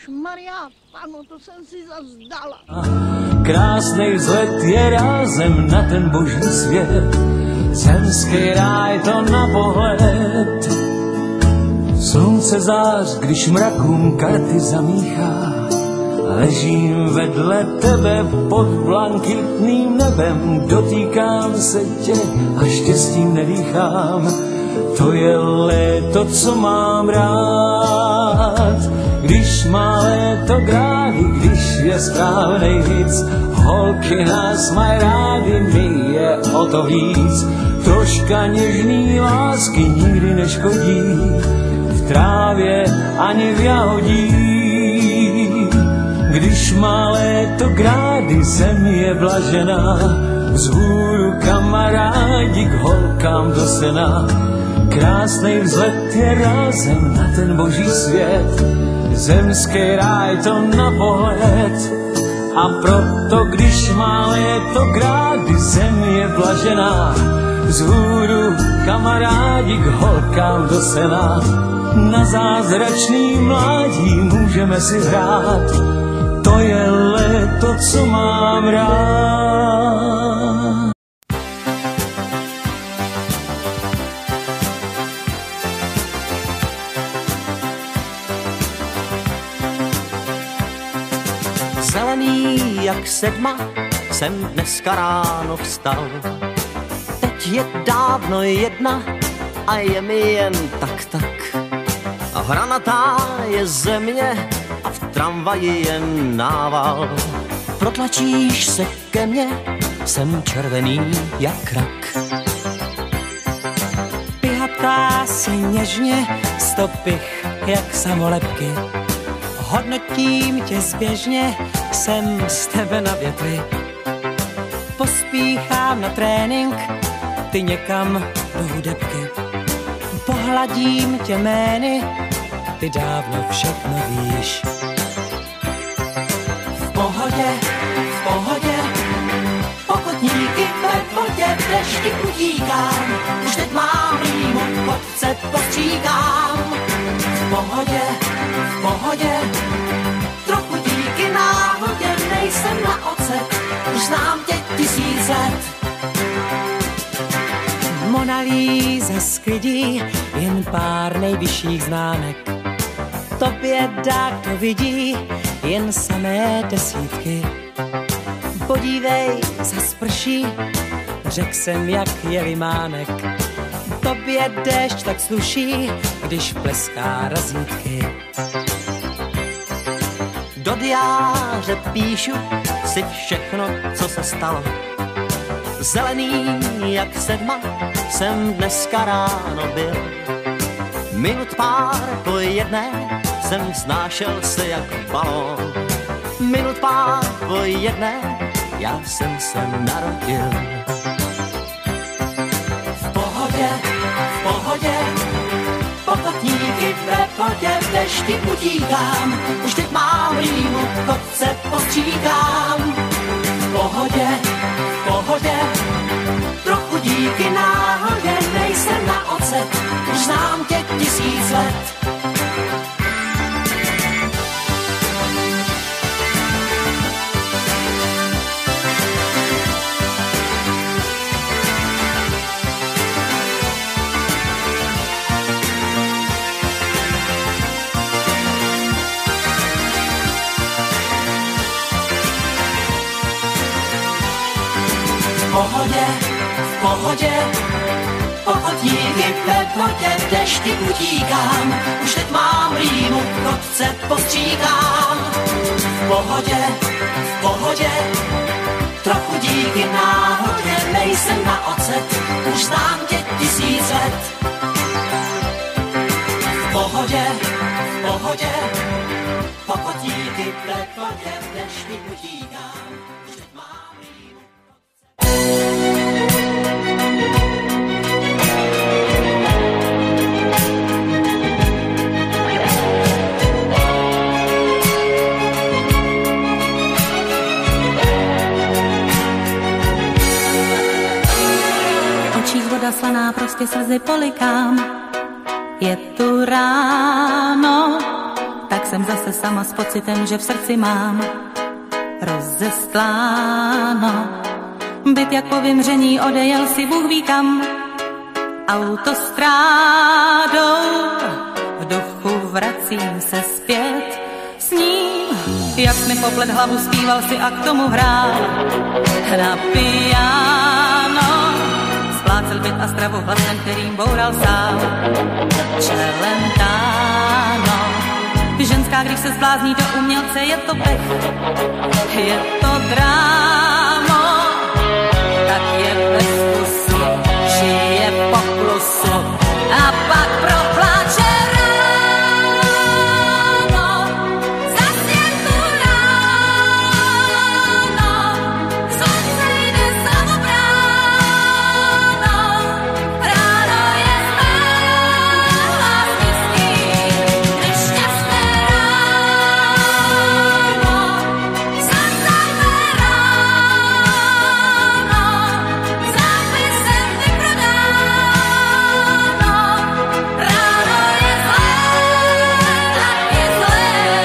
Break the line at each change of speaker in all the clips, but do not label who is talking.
Ježmaria, panu, to jsem si zazdala.
Krásnej vzlet je rázem na ten boží svět, zemský ráj to na pohled. Slunce zář, když mrakům karty zamíchá, ležím vedle tebe pod blankitným nebem, dotýkám se tě a štěstím nedýchám. To je léto, co mám rád, když má léto grády, když je správnej víc. Holky nás mají rády, my je o to víc. Troška něžný lásky nikdy neškodí, v trávě ani v jahodí. Když má léto grády, zem je blažená, vzhůru kamarádi k holkám do sena. Krásnej vzlet je rázem na ten boží svět, zemský ráj to na pohled. A proto, když má léto grády, zem je blažená, vzhůru kamarádi k holkám do sena. Na zázračný mládí můžeme si hrát, to je léto, co mám rád.
Zelený jak sedma jsem dneska ráno vstal. Teď je dávno jedna a je mi jen tak. A hranatá je země a v tramvaji jen nával. Protlačíš se ke mně, jsem červený jak rak.
Pihatá si něžně, stopich jak samolepky. Hodnotím tě zběžně, jsem z tebe na větvi. Pospíchám na trénink, ty někam do hudebky. Pohladím tě jmény, ty dávno všechno víš. V pohodě, pokotníky ve vodě, v dešti utíkám. Už teď mám rýmu, chodce postříkám. V pohodě, trochu díky náhodě, nejsem na ocet, už znám tě 1000 let. Mona Lisa sklidí jen pár nejvyšších známek. Tobě dá, kdo vidí, jen samé desítky. Podívej, zas prší, řek jsem, jak je limánek. Tobě déšť tak sluší, když pleská razítky.
Do diáře píšu si všechno, co se stalo. Zelený jak sedma jsem dneska ráno byl. Minut pár po jedné jsem vznášel se jak balón. Minut pár po jedné já jsem se narodil. V pohodě, pokotníky ve vodě, v dešti utíkám. Už teď mám rýmu, chodce postříkám. V pohodě, trochu díky náhodě, nejsem na ocet, už znám tě 1000 let. V pohodě, pochodníky ve vodě, v dešti utíkám. Už teď mám rýmu, chodce postříkám. V pohodě, trochu díky náhodě, nejsem na ocet, už znám tě 1000 let. V pohodě, pochodníky ve vodě, v dešti utíkám. Už teď mám rýmu.
Voda slaná, prostě slzy polikám. Je tu ráno, tak jsem zase sama s pocitem, že v srdci mám rozestláno. Byt jak po vymření odejel si Bůh ví kam, autostrádou v duchu vracím se zpět s ním, jak mi poplet hlavu, zpíval si a k tomu hrál na piano. Splácel byt a stravu hlasem, kterým boural sál Celentano. Ženská, když se zblázní do umělce, je to pech, je to drámo, tak je bez kusu, žije po plusu a pak propláče ráno, zas je tu ráno, slunce jde za obráno, ráno je zmázný stín, nešťastné ráno, zazajme ráno, zápisem vyprodáno, ráno je zlé, tak je zlé.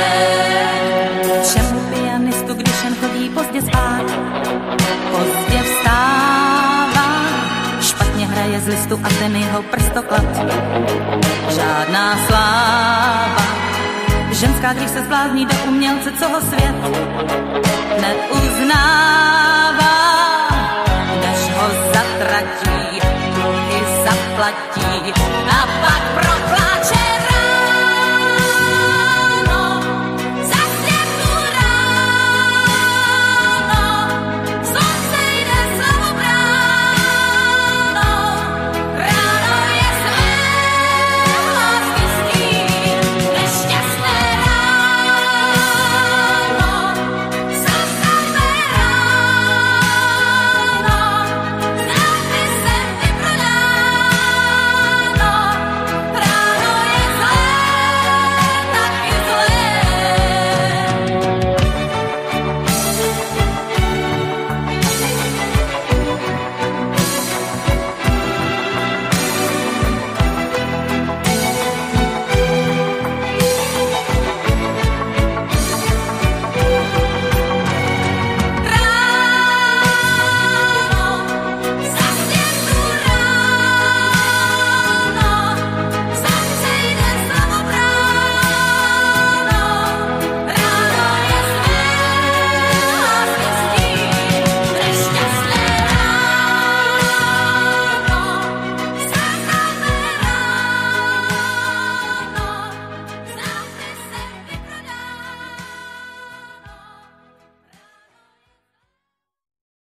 Čemu pianistu, když jen chodí pozdě spát, pozdě vstává, špatně hraje z listu a ten jeho prstoklad, žádná sláva. Ženská, když se zblázní do umělce, co ho svět neuznává, než ho zatratí, dluhy zaplatí.